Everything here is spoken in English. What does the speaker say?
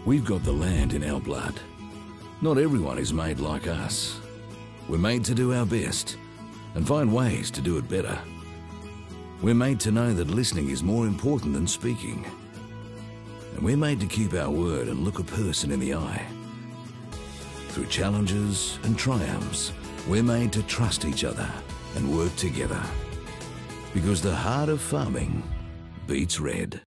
We've got the land in our blood. Not everyone is made like us. We're made to do our best and find ways to do it better. We're made to know that listening is more important than speaking. And we're made to keep our word and look a person in the eye. Through challenges and triumphs, we're made to trust each other and work together. Because the heart of farming beats red.